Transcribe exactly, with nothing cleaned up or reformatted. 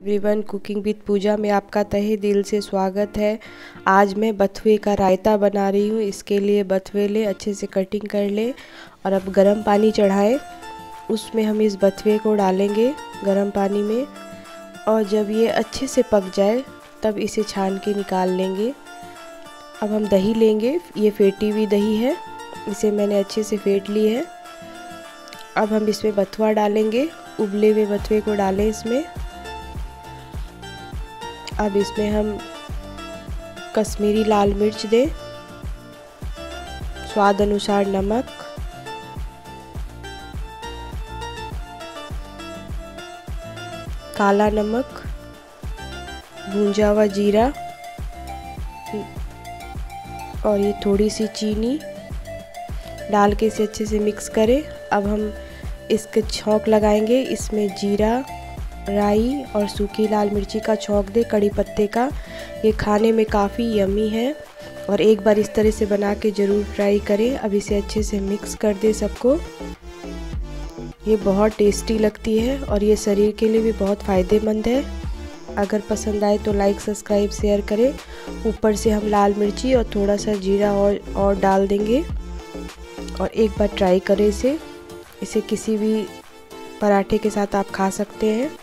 Everyone, cooking with पूजा में आपका तहे दिल से स्वागत है। आज मैं बथुए का रायता बना रही हूँ। इसके लिए बथुए ले, अच्छे से कटिंग कर ले और अब गर्म पानी चढ़ाएं। उसमें हम इस बथुए को डालेंगे गर्म पानी में, और जब ये अच्छे से पक जाए तब इसे छान के निकाल लेंगे। अब हम दही लेंगे। ये फेटी हुई दही है, इसे मैंने अच्छे से फेंट ली है। अब हम इसमें बथुआ डालेंगे। उबले हुए बथुए को डालें इसमें। अब इसमें हम कश्मीरी लाल मिर्च दें, स्वाद अनुसार नमक, काला नमक, भुंजा हुआ जीरा और ये थोड़ी सी चीनी डाल के इसे अच्छे से मिक्स करें। अब हम इसके छौंक लगाएंगे। इसमें जीरा, राई और सूखी लाल मिर्ची का छौंक दे, कड़ी पत्ते का। ये खाने में काफ़ी यमी है और एक बार इस तरह से बना के ज़रूर ट्राई करें। अब इसे अच्छे से मिक्स कर दे सबको। ये बहुत टेस्टी लगती है और ये शरीर के लिए भी बहुत फ़ायदेमंद है। अगर पसंद आए तो लाइक, सब्सक्राइब, शेयर करें। ऊपर से हम लाल मिर्ची और थोड़ा सा जीरा और और डाल देंगे और एक बार ट्राई करें इसे। इसे किसी भी पराठे के साथ आप खा सकते हैं।